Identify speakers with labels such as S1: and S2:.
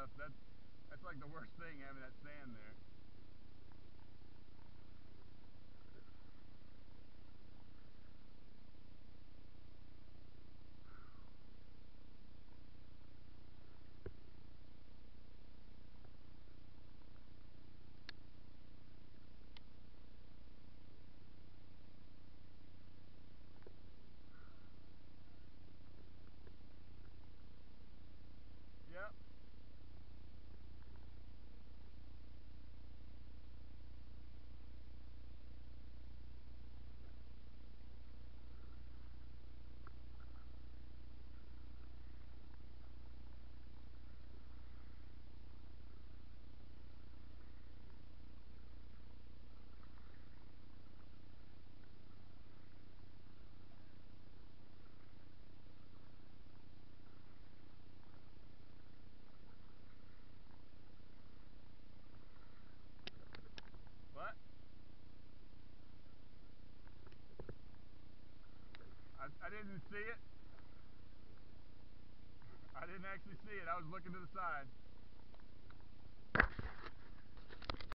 S1: stuff, that's like the worst thing, having that sand there. Yep. What? I didn't see it. I didn't actually see it. I was looking to the side.